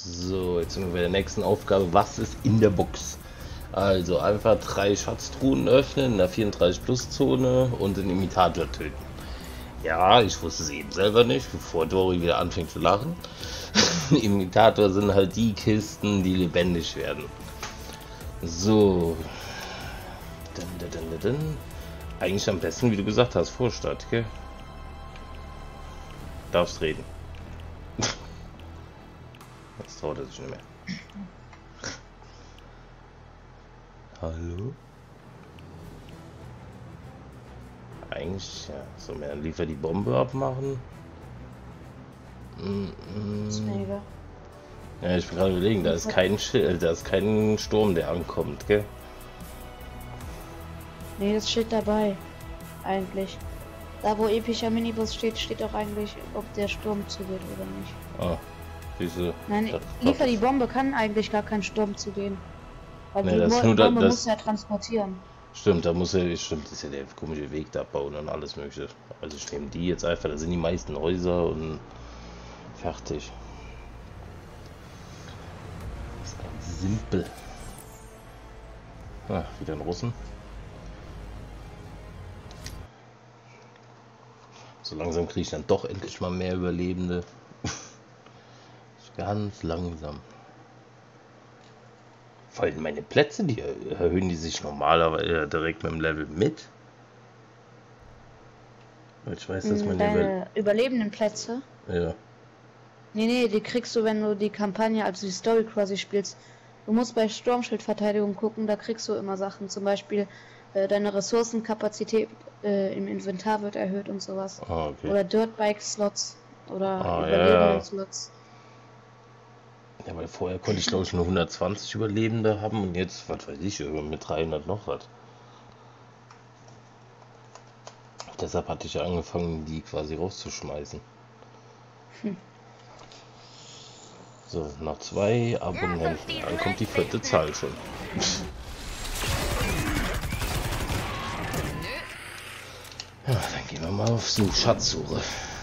So, jetzt sind wir bei der nächsten Aufgabe. Was ist in der Box? Also einfach 3 Schatztruhen öffnen in der 34-Plus-Zone und den Imitator töten. Ja, ich wusste es eben selber nicht, bevor Dori wieder anfängt zu lachen. Imitator sind halt die Kisten, die lebendig werden. So. Eigentlich am besten, wie du gesagt hast, Vorstadt, gell? Darfst reden. Jetzt traut er sich nicht mehr. Hallo? Eigentlich, ja. So, mehr liefer die Bombe abmachen. Ja, ich bin gerade überlegen, da ist kein Schild, da ist kein Sturm, der ankommt, gell? Nee, das steht dabei. Eigentlich. Da wo epischer Minibus steht, steht auch eigentlich, ob der Sturm zugeht oder nicht. Ah, diese. Nein, liefer die Bombe kann eigentlich gar kein Sturm zugehen. Weil Nee, die das nur Bombe das muss ja transportieren. Stimmt, da muss er, stimmt, das ist ja der komische Weg da bauen und alles mögliche. Also ich nehme die jetzt einfach, da sind die meisten Häuser und fertig. Das ist ganz simpel. Ah, wieder ein Russen. So langsam kriege ich dann doch endlich mal mehr Überlebende. Ganz langsam. Vor allem meine Plätze, die erhöhen die sich normalerweise direkt mit dem Level mit. Ich weiß, dass meine Deine überlebenden Plätze? Ja. Nee, die kriegst du, wenn du die Kampagne, also die Story quasi spielst. Du musst bei Sturmschildverteidigung gucken, da kriegst du immer Sachen. Zum Beispiel deine Ressourcenkapazität im Inventar wird erhöht und sowas. Ah, okay. Oder Dirtbike-Slots oder Überlebenden-Slots. Ja, weil vorher konnte ich glaube ich nur 120 Überlebende haben und jetzt, was weiß ich, mit 300 noch was. Deshalb hatte ich ja angefangen, die quasi rauszuschmeißen. So, noch 2 Abonnenten. Dann kommt die 4. Zahl schon. Ja, dann gehen wir mal auf Schatzsuche.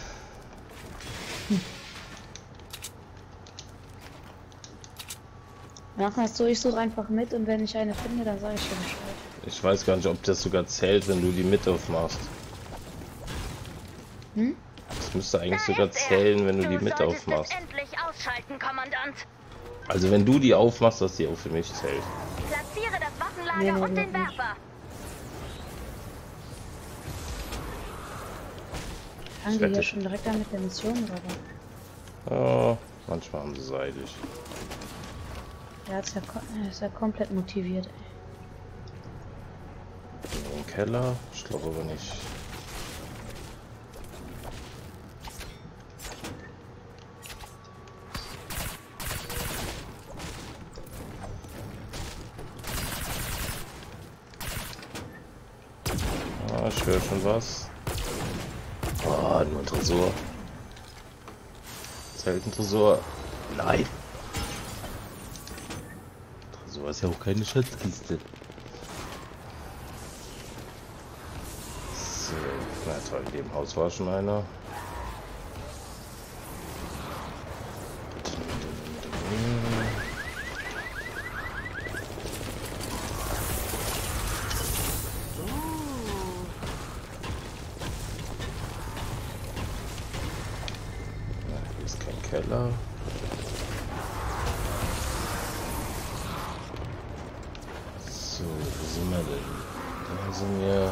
Machen wir es so, ich suche einfach mit und wenn ich eine finde, dann sage ich dir Bescheid. Ich weiß gar nicht, ob das sogar zählt, wenn du die mit aufmachst. Hm? Das müsste eigentlich sogar zählen, wenn du die mit aufmachst. Also wenn du die aufmachst, dass die auch für mich zählt. Platziere das Waffenlager und den Werfer. Fangen die ja schon direkt an mit der Mission, oder? Oh, manchmal haben sie seitig. Er ist ja komplett motiviert, ey. Im Keller? Ich glaube aber nicht. Ah, ich höre schon was. Oh, nur ein Tresor. Selten Tresor. Nein. Tresor ist ja auch keine Schatzkiste. So, na toll, in dem Haus war schon einer. Hier ist kein Keller. So, wo sind wir denn? Da sind wir.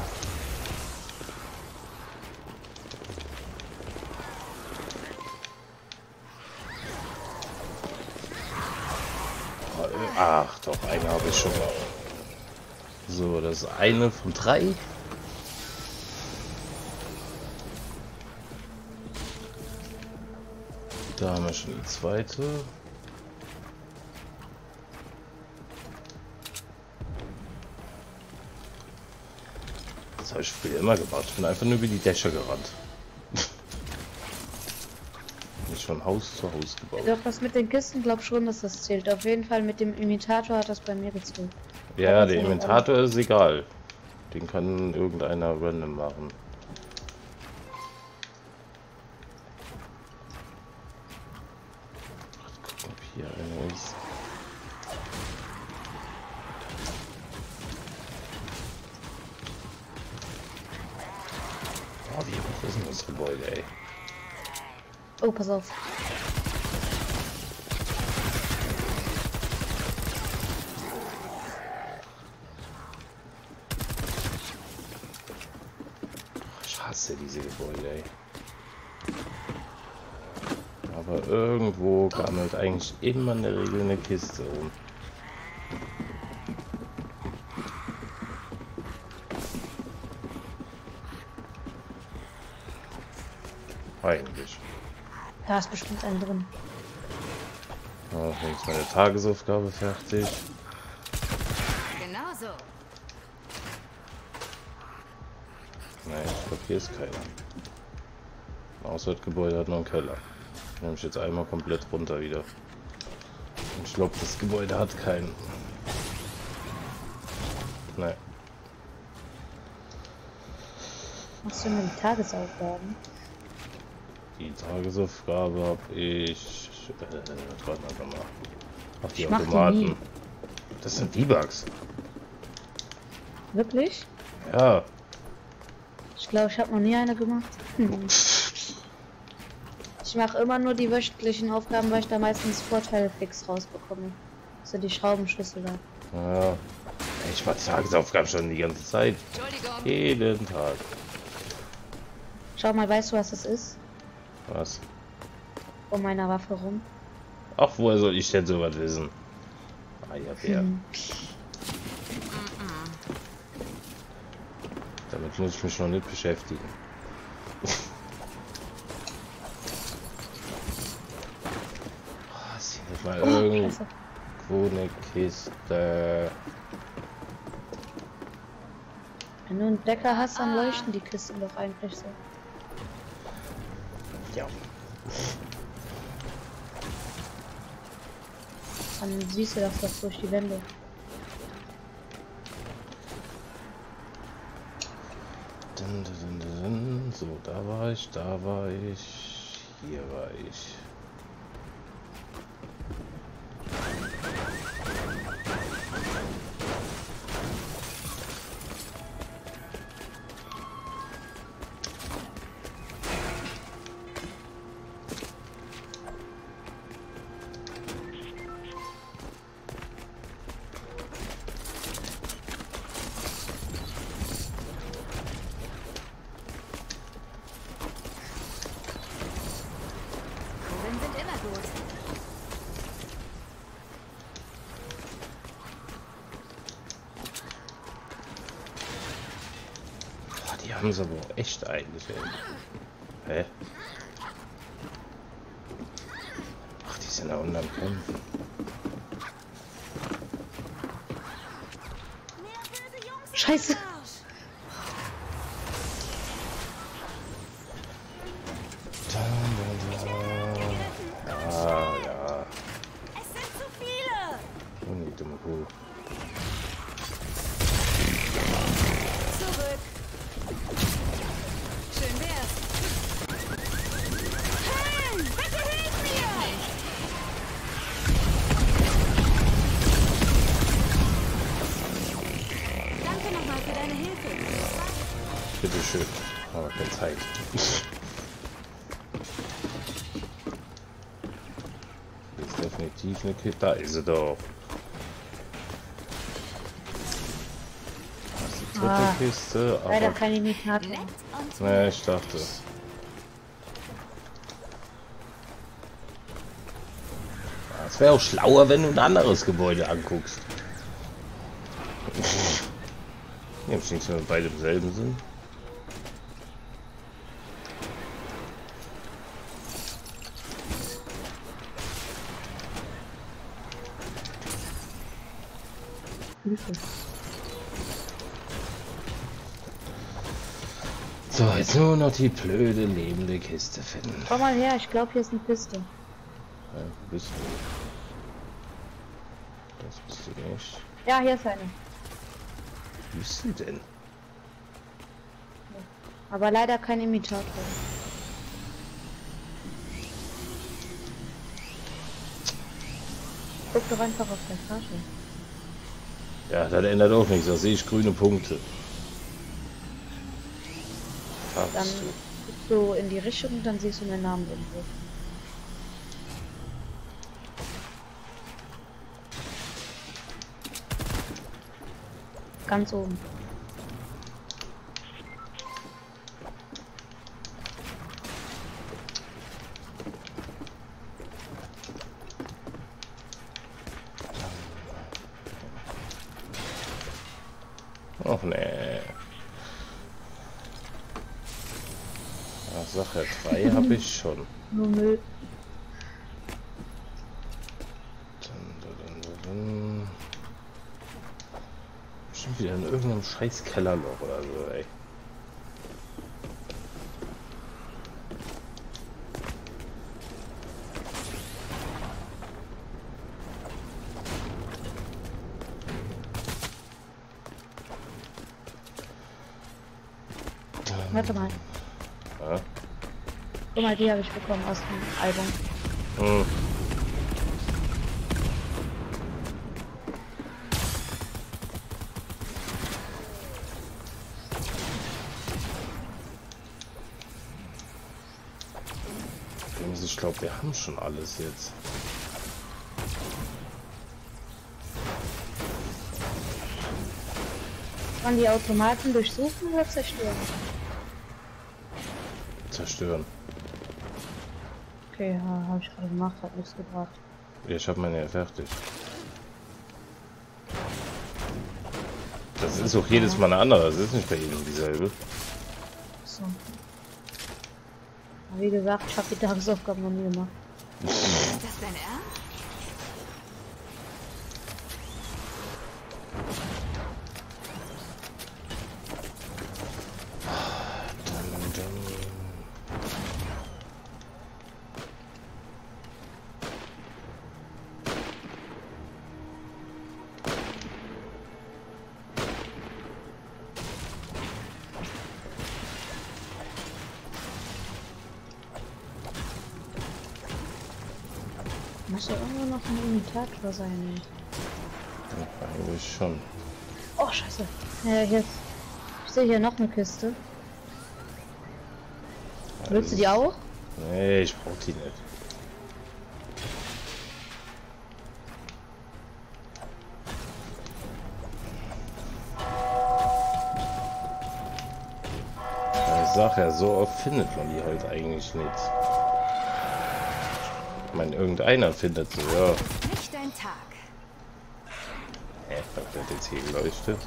Ach doch, eine habe ich schon mal. So, das ist eine von 3. Da haben wir schon die zweite. Das habe ich früher immer gemacht. Ich bin einfach nur über die Dächer gerannt. Nicht von Haus zu Haus gebaut. Doch, was mit den Kisten, glaub schon, dass das zählt. Auf jeden Fall mit dem Imitator hat das bei mir gezählt. Ja, der Imitator ist egal. Den kann irgendeiner random machen. Gucken, ob hier Gebäude, ey. Oh, pass auf. Ich hasse diese Gebäude, ey. Aber irgendwo gammelt eigentlich immer in der Regel eine Kiste rum. Eigentlich. Da ist bestimmt einen drin. Ja, jetzt ist meine Tagesaufgabe fertig. Genau so. Nein, ich glaube, hier ist keiner. Außer das Gebäude hat noch einen Keller. Nehme ich jetzt einmal komplett runter wieder. Und ich glaube, das Gebäude hat keinen. Nein. Machst du immer die Tagesaufgaben? Die Tagesaufgabe habe ich. Warte mal. Auf die Ich mach die Automaten. nie. Das sind V-Bucks. Wirklich? Ja. Ich glaube, ich habe noch nie eine gemacht. Ich mache immer nur die wöchentlichen Aufgaben, weil ich da meistens Vorteile fix rausbekomme. So die Schraubenschlüssel da. Ja. Ich mache Tagesaufgaben schon die ganze Zeit. Entschuldigung. Jeden Tag. Schau mal, weißt du, was das ist? Was? Um meiner Waffe rum. Ach, woher soll ich denn sowas wissen? Ah, ja, Bär. Damit muss ich mich noch nicht beschäftigen. Ist hier nicht mal Oh, irgendwo Scheiße. eine Kiste? Wenn du einen Decker hast, dann leuchten die Kisten doch eigentlich so. Ja. Dann siehst du das doch durch die Wände. So, da war ich, hier war ich. Kugeln sind immer gut. Boah, die haben sie aber auch echt eigentlich, ey. Hä? Ach, die sind da unten am Kämpfen. Scheiße! Ah, ja. Es sind zu viele. Oh, die dumme Kuh. Zurück. Schön wär's. Hey, bitte hilf mir! Danke nochmal für deine Hilfe. Bitteschön. Aber keine Zeit. Hier ist definitiv eine Kiste. Da ist sie doch. Das ist die dritte Ah, Kiste. Leider Aber. kein Imitator. Nett und Ne, ich dachte. Es wäre auch schlauer, wenn du ein anderes Gebäude anguckst. Ich hab nichts, wenn wir beide im selben sind. Hilfe. So, jetzt nur noch die blöde lebende Kiste finden. Komm mal her, ich glaube, hier ist eine Kiste. Ja, wo bist du? Das bist du nicht. Ja, hier ist eine. Wo bist du denn? Aber leider kein Imitator. Guck doch einfach auf der Karte. Ja, das ändert auch nichts. Da sehe ich grüne Punkte. Dann Habst du. so in die Richtung und dann siehst du meinen Namen irgendwo. Ganz oben. Och nee. Sache 3 habe ich schon. Nur Müll. Bestimmt wieder in irgendeinem scheiß Kellerloch oder so, ey. Warte mal. Ja. Guck mal, die habe ich bekommen aus dem Album. Hm. Ich glaube, wir haben schon alles jetzt. Kann die Automaten durchsuchen oder zerstören? Zerstören. Okay, ja, habe ich gerade gemacht, hat nichts gebracht. Ich habe meine ja fertig. Das ist auch jedes Mal eine andere, das ist nicht bei jedem dieselbe. So. Aber wie gesagt, ich habe die Tagesaufgaben noch nie gemacht. Ist das dein Ernst? Muss ja irgendwo noch ein Imitator sein. Ja, eigentlich schon. Oh, scheiße. Ja, jetzt. Ich sehe hier noch eine Kiste. Willst du die auch? Nee, ich brauch die nicht. Ich sag ja, so oft findet man die halt eigentlich nicht. Ich meine, irgendeiner findet sie, ja. Nicht dein Tag. Das wird jetzt hier geleuchtet.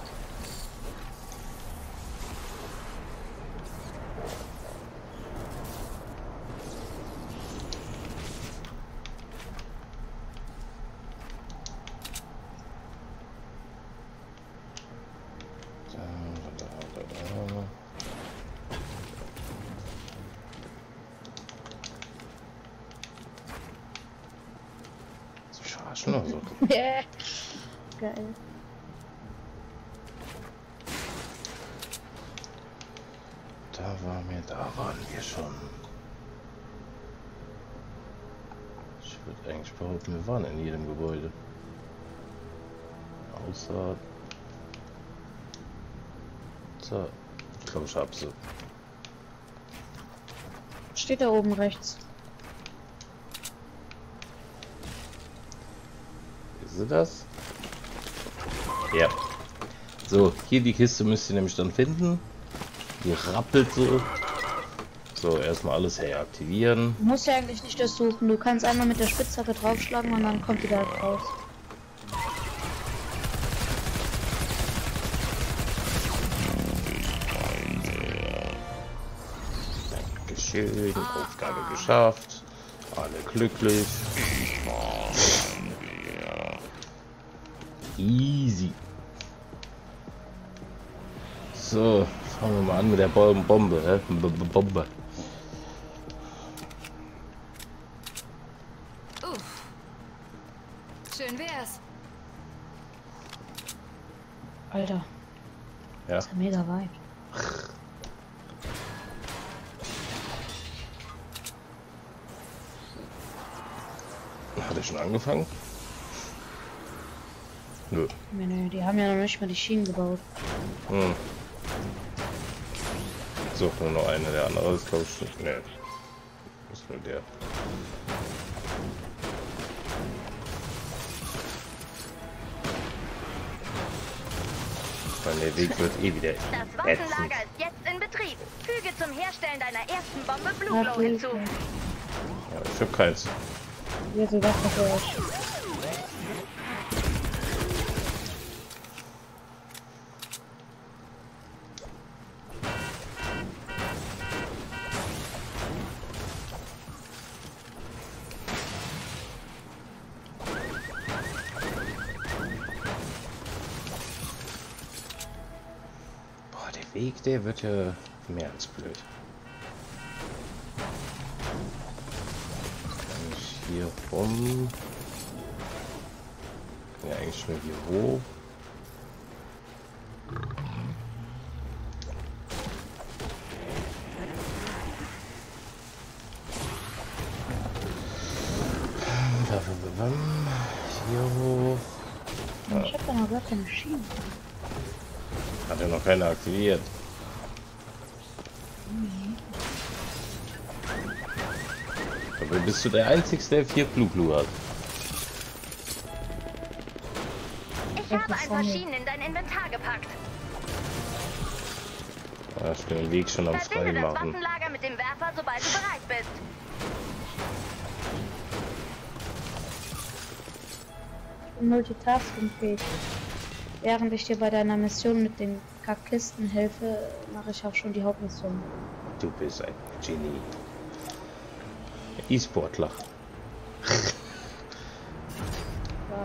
Schon noch so. Yeah. Geil. Da waren wir schon. Ich würde eigentlich behaupten, wir waren in jedem Gebäude. Außer... So. Ich glaube, ich hab sie. Steht da oben rechts. Ist das? Ja. So, hier die Kiste müsst ihr nämlich dann finden. Die rappelt so. So, erstmal alles aktivieren. Du musst ja eigentlich nicht das suchen. Du kannst einmal mit der Spitzhacke draufschlagen und dann kommt die da raus. Dankeschön. Aufgabe geschafft. Alle glücklich. Easy. So, fangen wir mal an mit der Bombe. Bombe. Schön wär's. Alter, Ja. das ist ja mega weit. Hat er schon angefangen? Nö. Nee, die haben ja noch nicht mal die Schienen gebaut. Hm. suche nur noch eine, der andere ist glaube ich nicht. Nee. Ist nur der. Weil der Weg wird eh wieder Das ätzend. Waffenlager ist jetzt in Betrieb. Füge zum Herstellen deiner ersten Bombe Blue Glow Natürlich. hinzu. Ja, ich hab keins. Hier so was für euch. Boah, der Weg, der wird ja mehr als blöd. Kann ich hier rum? Ja, eigentlich nur hier hoch. Hier hoch. Ich hab da noch gar keine Schienen. Hat ja noch keiner aktiviert. Aber bist du der Einzige, der 4 Blue hat? Ich habe ein paar Schienen in dein Inventar gepackt. Ja, ich bin den Weg schon am Verbinde das Freimachen. Waffenlager mit dem Werfer, sobald du bereit bist. Multitasking-fähig. Während ich dir bei deiner Mission mit den Kackkisten helfe, mache ich auch schon die Hauptmission. Du bist ein Genie. E-Sportler. Ja.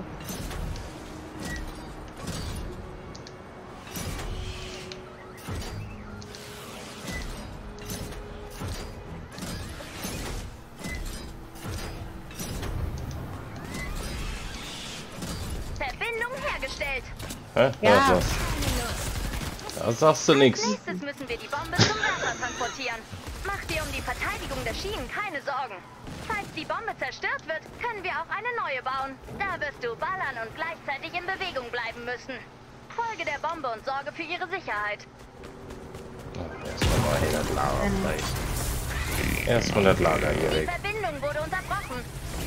Verbindung hergestellt. Hä? Ja. Da sagst du nichts. Als nächstes müssen wir die Bombe zum Werfer transportieren. Mach dir um die Verteidigung der Schienen keine Sorgen. Falls die Bombe zerstört wird, können wir auch eine neue bauen. Da wirst du ballern und gleichzeitig in Bewegung bleiben müssen. Folge der Bombe und sorge für ihre Sicherheit. Erstmal mal 100 Lager frei. Erst 100 Lager hier Die weg. Verbindung wurde unterbrochen.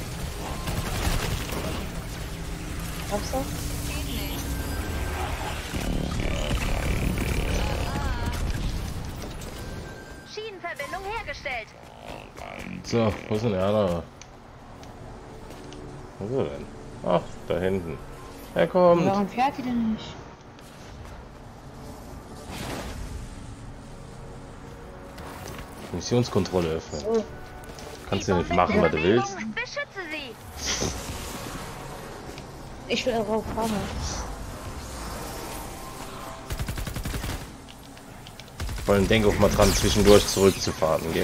Glaubst du? Schienenverbindung hergestellt. So, wo ist denn der andere? Wo ist er denn? Ach, da hinten. Er kommt. Warum fährt die denn nicht? Missionskontrolle öffnen. So. Kannst du nicht machen, was du willst. Beschütze sie. Ich will darauf fahren. Vor allem denk auch mal dran, zwischendurch zurückzufahren, gell?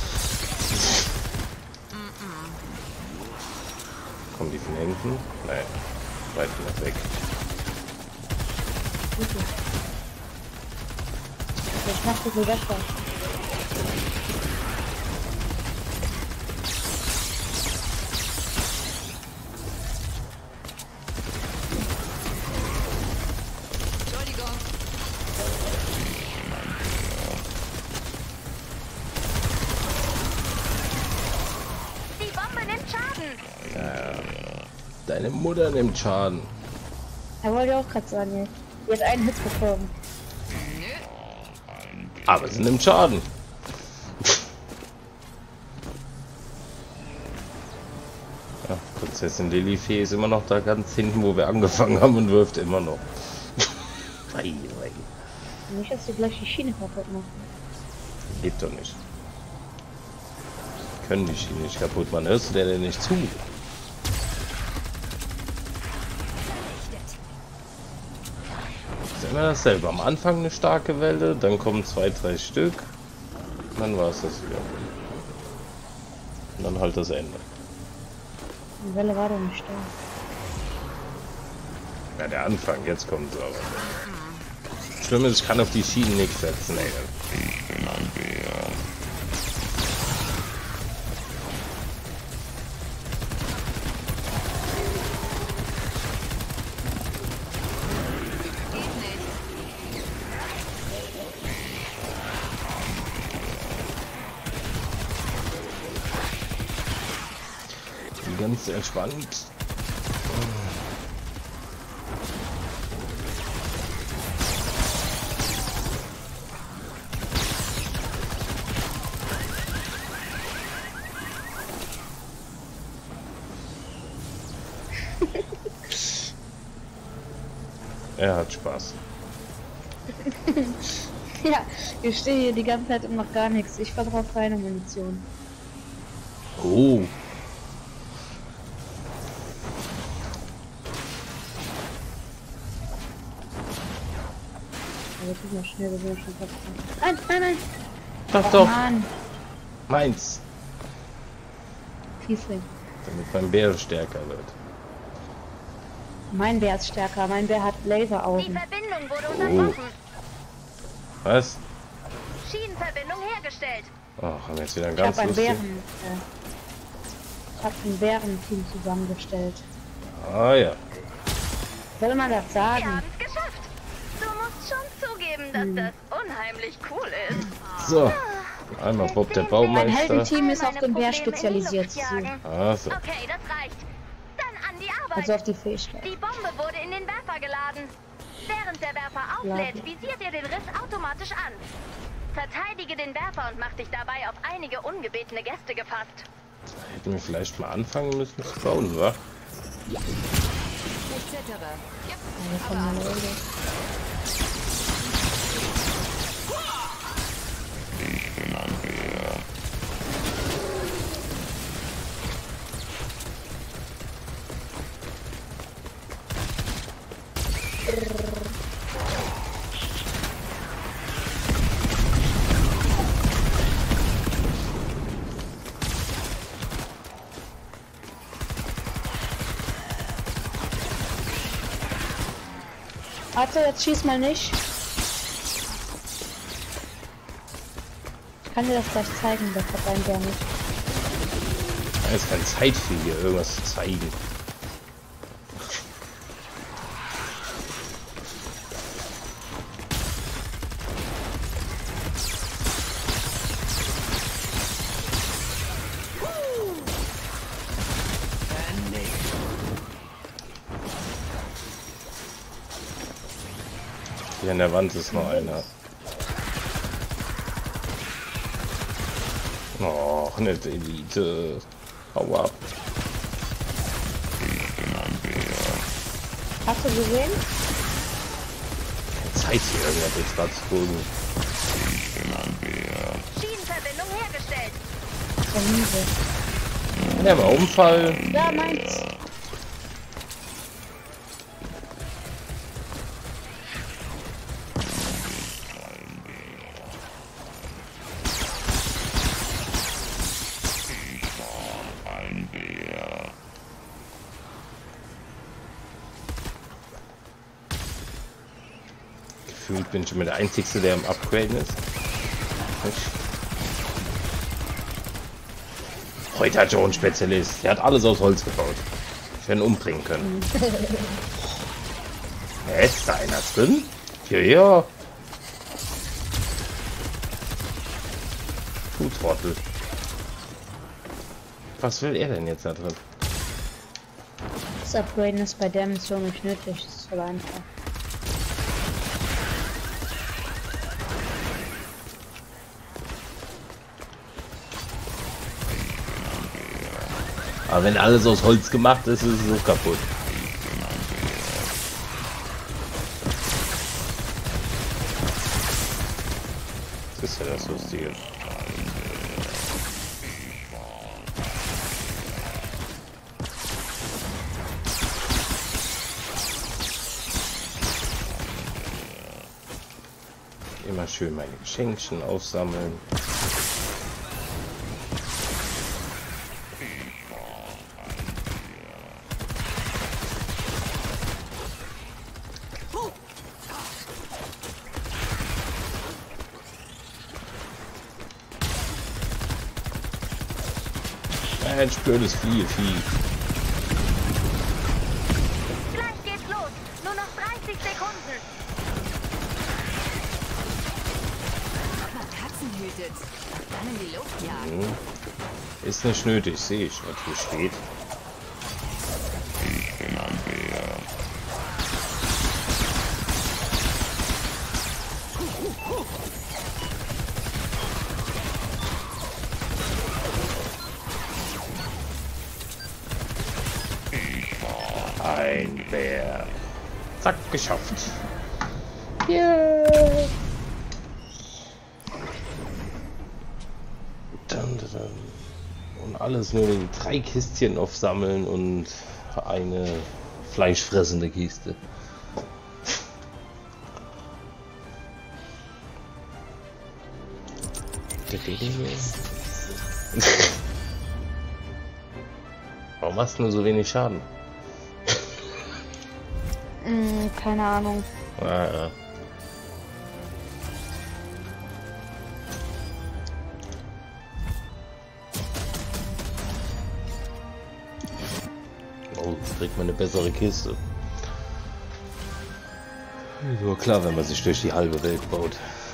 Kommen die von hinten? Nein. Weit noch weg. Ich mach die Silvester. Die Bombe nimmt Schaden. Deine Mutter nimmt Schaden. Er wollte auch gerade sagen, die hat einen Hit bekommen. Aber sie nimmt Schaden. Ja, Prinzessin Lilifee ist immer noch da ganz hinten, wo wir angefangen haben und wirft immer noch. Wei, wei. Nicht, dass sie gleich die Schiene kaputt machen. Geht doch nicht. Können die Schiene nicht kaputt machen. Hörst du der denn nicht zu? Ist immer dasselbe. Am Anfang eine starke Welle, dann kommen 2, 3 Stück. Dann war es das wieder. Und dann halt das Ende. Die Welle war doch nicht da. Ja, der Anfang, jetzt kommt es aber. Schlimm ist, ich kann auf die Schienen nichts setzen, ey. ganz entspannt. Er hat Spaß. Ja, ich stehe hier die ganze Zeit und mach gar nichts. Ich verbrauche keine Munition. Oh. Aber guck mal schnell, wir sind schon fast dran. Nein, nein, nein! Doch, doch. Mann, Meins. Fiesling. Damit mein Bär stärker wird. Mein Bär ist stärker, mein Bär hat Die Laseraugen. Verbindung wurde unterbrochen. Was? Schienenverbindung hergestellt. Oh, haben wir jetzt wieder ein Ich ganz habe lustig. ich habe ein Bärenteam zusammengestellt. Ah ja. Soll man das Wir sagen? haben es geschafft. Du musst schon zugeben, dass das unheimlich cool ist. So. Einmal Bob der Mein Baumeister. Heldenteam ist auf Meine den Bär Probleme in die spezialisiert. Luft jagen. Ah, so. Okay, das reicht. Dann an die Arbeit. Also auf die Fähigkeit. Die Bombe wurde in den Werfer geladen. Während der Werfer auflädt, visiert ihr den Riss automatisch an. Verteidige den Werfer und mach dich dabei auf einige ungebetene Gäste gefasst. Hätten wir vielleicht mal anfangen müssen zu bauen, wa? Ich zittere. Also von der Leute. Warte, jetzt schieß mal nicht. Ich kann dir das gleich zeigen, das hat ein Bär nicht. Da ist keine Zeit für hier irgendwas zu zeigen. Hier an der Wand ist noch einer. Och, nicht Elite. Hau ab. Hast du gesehen? Keine Zeit hier irgendwas gerade zu gucken. Schienenverbindung hergestellt. Der Miese. Ja, mal Unfall. Ja, meins. Gefühlt bin ich immer der Einzige, der am Upgraden ist. Heute hat Joe einen Spezialist. Der hat alles aus Holz gebaut. Ich hätte ihn umbringen können. Ist da einer drin? Ja, ja. Du Trottel. Was will er denn jetzt da drin? Das Upgraden ist bei der Mission nicht nötig, das ist voll einfach. Aber wenn alles aus Holz gemacht ist, ist es so kaputt. Das ist ja das Lustige. Immer schön meine Geschenkchen aufsammeln. Ein blödes Vieh. Gleich geht's los. Nur noch 30 Sekunden. Ob man Katzen hütet, dann in die Luft jagen. Ist nicht nötig, sehe ich, was hier steht. Ein Bär. Zack, geschafft. Yeah. Und alles nur in 3 Kistchen aufsammeln und eine fleischfressende Kiste. Warum machst du nur so wenig Schaden? Keine Ahnung. Ja. Oh, jetzt kriegt man eine bessere Kiste. Nur klar, wenn man sich durch die halbe Welt baut.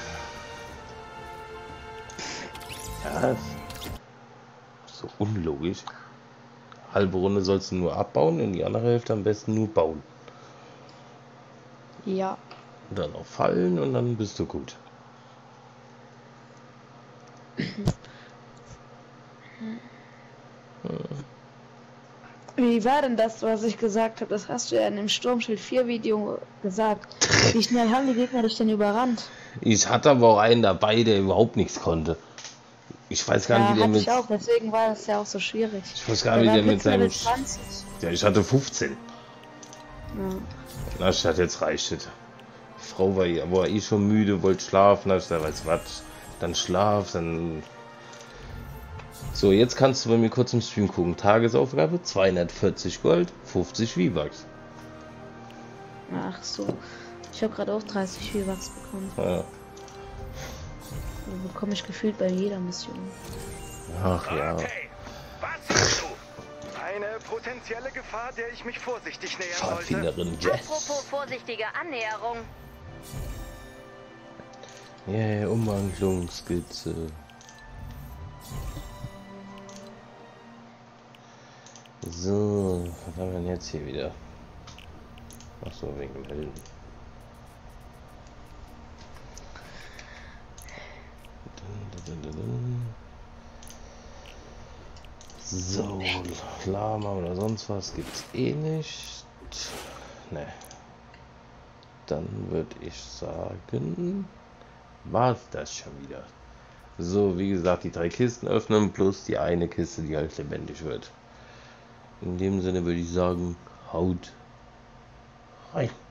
Ja, so unlogisch. Halbe Runde sollst du nur abbauen und die andere Hälfte am besten nur bauen. Ja. Und dann auch fallen und dann bist du gut. Wie war denn das, was ich gesagt habe? Das hast du ja in dem Sturmschild 4 Video gesagt. Wie schnell haben die Gegner dich denn überrannt? Ich hatte aber auch einen dabei, der überhaupt nichts konnte. Ich weiß gar nicht, wie der hatte mit... ich auch, deswegen war das ja auch so schwierig. Ich weiß gar nicht, wie der mit seinem... 20. Ja, ich hatte 15. Ja. Na, ich dachte, jetzt reicht es. Die Frau war eh schon müde, wollte schlafen. Da ich gesagt, weißt du was, dann schlaf, dann... So, jetzt kannst du bei mir kurz im Stream gucken. Tagesaufgabe, 240 Gold, 50 V-Bucks. Ach so. Ich habe gerade auch 30 V-Bucks bekommen. Ja. Die bekomme ich gefühlt bei jeder Mission. Ach ja. Okay, was siehst du? Eine potenzielle Gefahr, der ich mich vorsichtig nähern sollte. Pfadfinderin, yes. Apropos vorsichtige Annäherung. Yeah, Umwandlungsskizze. So, was haben wir denn jetzt hier wieder? Ach so, wegen dem Helden. So, Lama oder sonst was gibt's eh nicht. Ne. Dann würde ich sagen, war's das schon wieder. So, wie gesagt, die 3 Kisten öffnen plus die eine Kiste, die halt lebendig wird. In dem Sinne würde ich sagen, haut rein.